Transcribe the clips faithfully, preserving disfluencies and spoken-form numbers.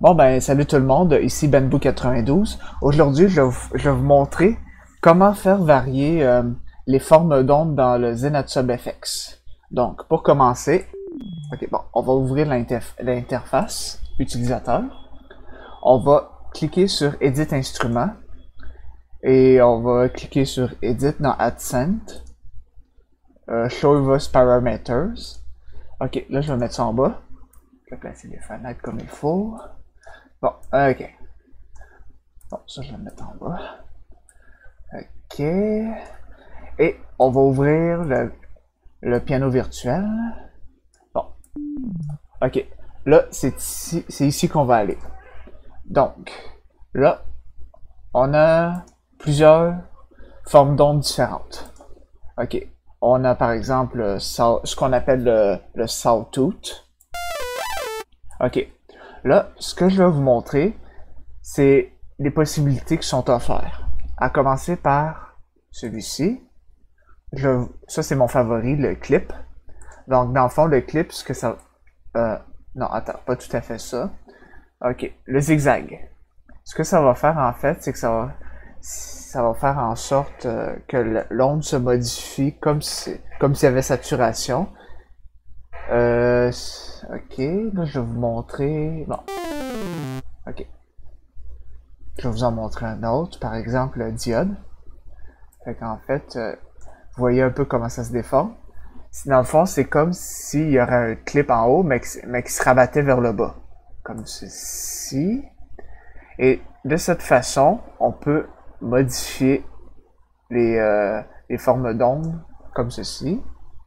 Bon ben salut tout le monde, ici Benboo quatre-vingt-douze. Aujourd'hui je, vais vous- je vais vous montrer comment faire varier euh, les formes d'ondes dans le Zenatub F X. Donc pour commencer, ok, bon, on va ouvrir l'interf- l'interface utilisateur. On va cliquer sur Edit Instrument et on va cliquer sur Edit dans AdSense, euh, Show Voice Parameters. Ok, là je vais mettre ça en bas. Je vais placer les fenêtres comme il faut. Bon, ok. Bon, ça, je vais le mettre en bas. Ok. Et on va ouvrir le, le piano virtuel. Bon. Ok. Là, c'est ici, c'est ici qu'on va aller. Donc, là, on a plusieurs formes d'ondes différentes. Ok. On a par exemple le saw- ce qu'on appelle le, le sawtooth. Ok. Là, ce que je vais vous montrer, c'est les possibilités qui sont offertes. À commencer par celui-ci. Je, ça, c'est mon favori, le clip. Donc, dans le fond, le clip, ce que ça... Euh, non, attends, pas tout à fait ça. Ok, le zigzag. Ce que ça va faire, en fait, c'est que ça va, ça va faire en sorte euh, que l'onde se modifie comme si, comme s'il y avait saturation. Euh, ok, là, je vais vous montrer... Bon. Ok. Je vais vous en montrer un autre, par exemple le diode. Fait qu'en fait, euh, vous voyez un peu comment ça se déforme. Dans le fond, c'est comme s'il y aurait un clip en haut, mais, qui, mais qui se rabattait vers le bas. Comme ceci. Et de cette façon, on peut modifier les, euh, les formes d'ondes comme ceci.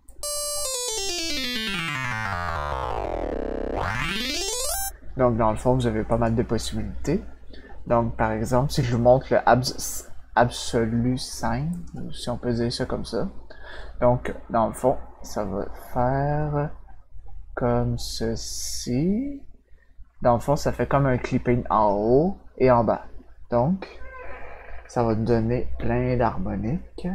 Donc, dans le fond, vous avez pas mal de possibilités. Donc, par exemple, si je vous montre le abs Absolute Sine, si on peut dire ça comme ça. Donc, dans le fond, ça va faire comme ceci. Dans le fond, ça fait comme un clipping en haut et en bas. Donc, ça va donner plein d'harmoniques.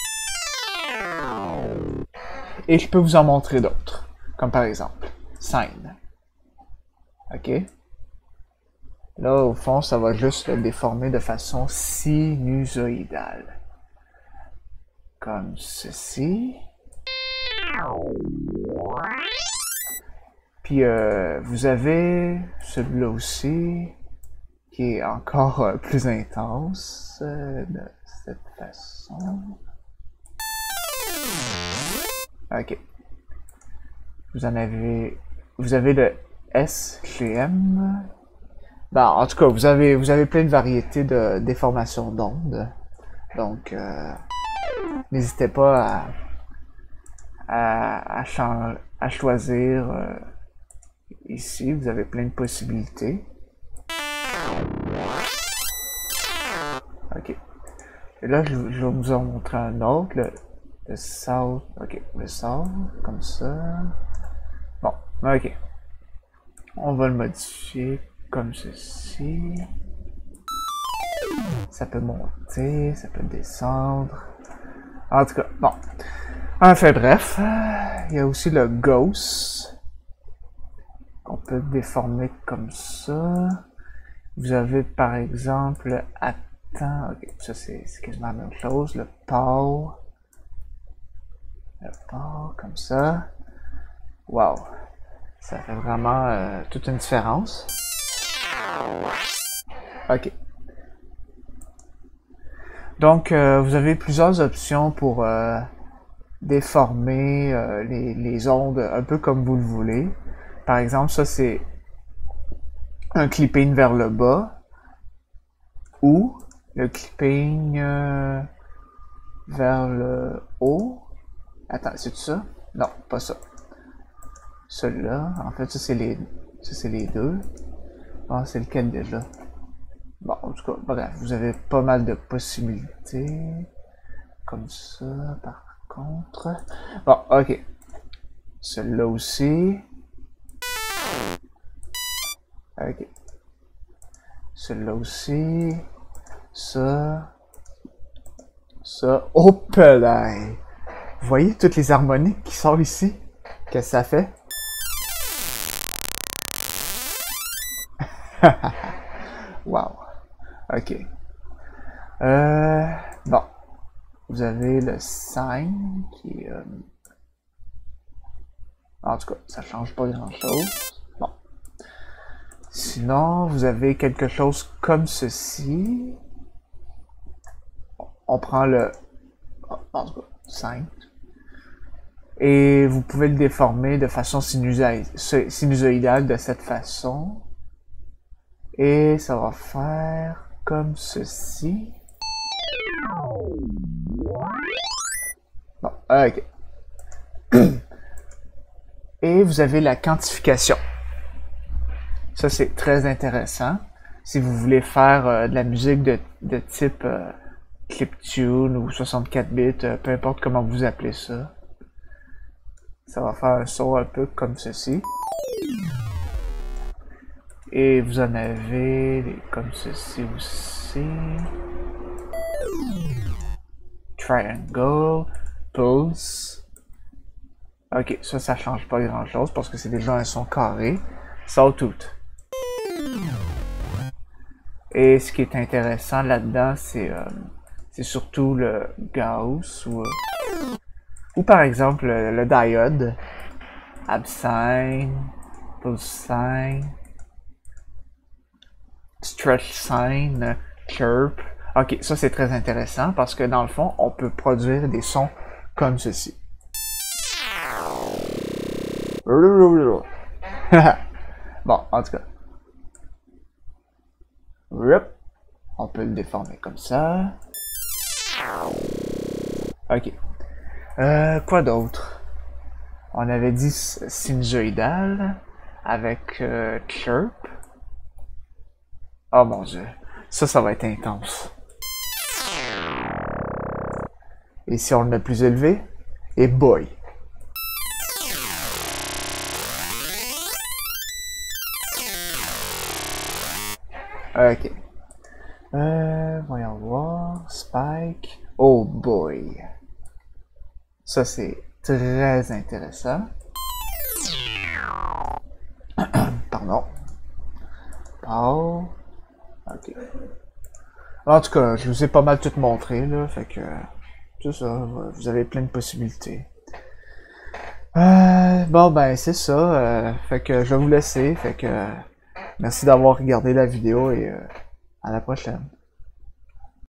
Et je peux vous en montrer d'autres. Comme par exemple, Sine. Ok? Là, au fond, ça va juste le déformer de façon sinusoïdale. Comme ceci. Puis, euh, vous avez celui-là aussi, qui est encore euh, plus intense, euh, de cette façon. Ok. Vous en avez... Vous avez le S G M. Ben, en tout cas, vous avez, vous avez plein de variétés de déformation d'ondes. Donc, euh, n'hésitez pas à, à, à, à choisir. Euh, ici, vous avez plein de possibilités. Ok. Et là, je, je vais vous en montrer un autre. Le, le south. Ok, le south, comme ça. Bon, ok. On va le modifier comme ceci. Ça peut monter, ça peut descendre. En tout cas, bon. Enfin bref, il y a aussi le ghost. On peut déformer comme ça. Vous avez par exemple le attends. Ok, ça c'est quasiment la même chose. Le pau. Le pau, comme ça. Wow. Ça fait vraiment euh, toute une différence. Ok. Donc, euh, vous avez plusieurs options pour euh, déformer euh, les, les ondes un peu comme vous le voulez. Par exemple, ça c'est un clipping vers le bas ou le clipping euh, vers le haut. Attends, c'est ça? Non, pas ça. Celui-là, en fait, ça c'est les, ça c'est les deux. Bon, c'est lequel déjà? Bon, en tout cas, bref, vous avez pas mal de possibilités. Comme ça, par contre. Bon, ok. Celui-là aussi. Ok. Celui-là aussi. Ça. Ça. Oh, là! Vous voyez toutes les harmoniques qui sortent ici? Qu'est-ce que ça fait? Wow. Ok. Euh, bon. Vous avez le sign qui est... Euh... En tout cas, ça change pas grand-chose. Bon. Sinon, vous avez quelque chose comme ceci. On prend le... En tout cas, sign. Et vous pouvez le déformer de façon sinusoïdale de cette façon. Et ça va faire comme ceci. Bon, ok. Et vous avez la quantification. Ça, c'est très intéressant. Si vous voulez faire euh, de la musique de, de type euh, chiptune ou soixante-quatre bits, euh, peu importe comment vous appelez ça. Ça va faire un son un peu comme ceci. Et vous en avez des comme ceci aussi. Triangle, pulse. Ok, ça, ça change pas grand chose parce que c'est déjà un son carré. Sawtooth. Et ce qui est intéressant là-dedans, c'est euh, c'est surtout le Gauss ou, euh, ou par exemple le, le diode. Absine, pulse sine, stretch sine, chirp. Ok, ça c'est très intéressant parce que dans le fond, on peut produire des sons comme ceci. Bon, en tout cas. On peut le déformer comme ça. Ok. Euh, quoi d'autre? On avait dit sinusoïdal avec euh, chirp. Oh mon dieu. Ça, ça va être intense. Et si on le met plus élevé? Et boy! Ok. Euh, voyons voir. Spike. Oh boy. Ça, c'est très intéressant. Pardon. Oh. Ok. En tout cas, je vous ai pas mal tout montré, là. Fait que, tout ça, vous avez plein de possibilités. Euh, bon, ben, c'est ça. Euh, fait que je vais vous laisser. Fait que, merci d'avoir regardé la vidéo et euh, à la prochaine.